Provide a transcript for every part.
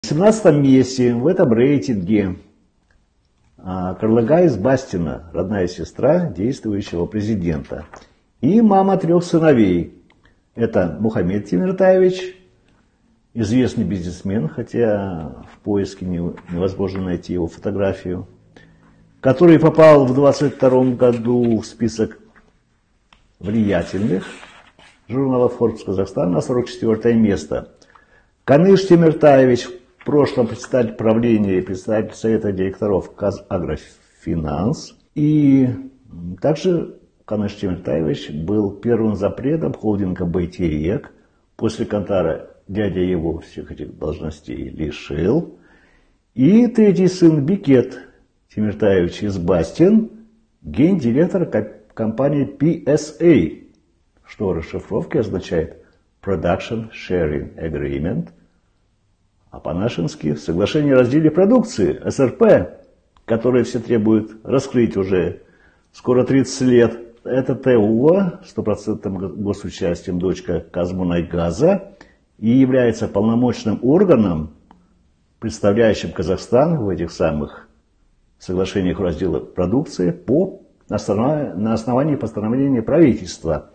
В 17 месте в этом рейтинге Карлыга Избастина, родная сестра действующего президента. И мама 3 сыновей. Это Мухаммед Темиртаевич, известный бизнесмен, хотя в поиске невозможно найти его фотографию, который попал в 22 году в список влиятельных журнала Forbes Казахстан на 44 место. Каныш Темиртаевич, в прошлом председатель правления и председатель совета директоров Казагрофинанс. И также Каныш Темиртаевич был первым запретом холдинга Байтерек. После Кантара дядя его всех этих должностей лишил. И третий сын Бекет Темиртаевич Избастин, гендиректор компании PSA, что в расшифровке означает Production Sharing Agreement, а по-нашенски соглашение о разделе продукции, СРП, которое все требуют раскрыть уже скоро 30 лет. Это ТО, 100% госучастием дочка Казмунайгаза, и является полномочным органом, представляющим Казахстан в этих самых соглашениях о разделе продукции на основании постановления правительства.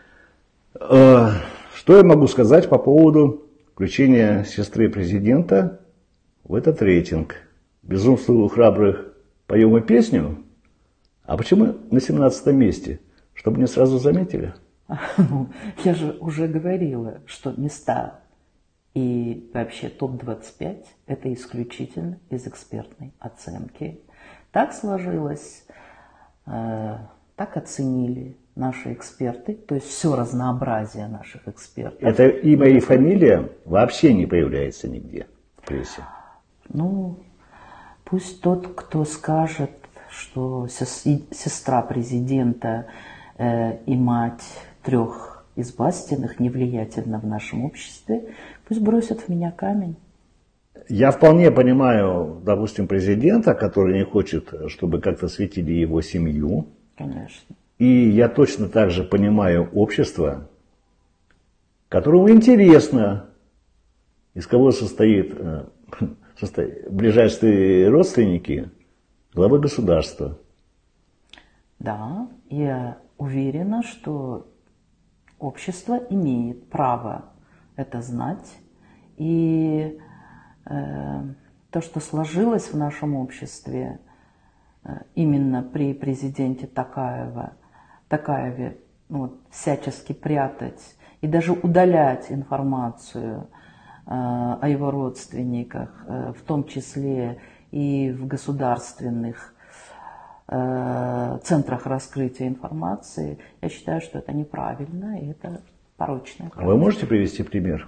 Что я могу сказать по поводу включения сестры президента в этот рейтинг? «Безумство у храбрых» поем и песню? А почему на 17 месте? Чтобы не сразу заметили? Я же уже говорила, что места и вообще топ-25 – это исключительно из экспертной оценки. Так сложилось, так оценили наши эксперты, то есть все разнообразие наших экспертов. Это имя и фамилия вообще не появляется нигде в прессе. Ну, пусть тот, кто скажет, что сестра президента и мать 3 Избастиных невлиятельна в нашем обществе, пусть бросят в меня камень. Я вполне понимаю, допустим, президента, который не хочет, чтобы как-то светили его семью. Конечно. И я точно так же понимаю общество, которому интересно, из кого состоят ближайшие родственники главы государства. Да, я уверена, что общество имеет право это знать. И то, что сложилось в нашем обществе именно при президенте Токаеве, всячески прятать и даже удалять информацию о его родственниках, в том числе и в государственных центрах раскрытия информации, я считаю, что это неправильно и это порочная практика. А вы можете привести пример?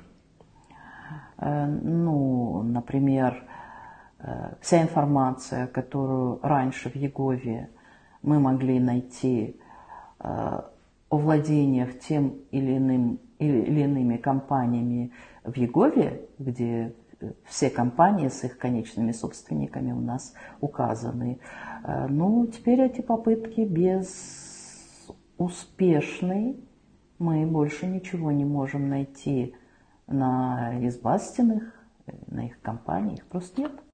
Например, вся информация, которую раньше в Егове мы могли найти о владениях тем или иными компаниями в Егове, где все компании с их конечными собственниками у нас указаны. Теперь эти попытки безуспешны. Мы больше ничего не можем найти на Избастиных, на их компании. Их просто нет.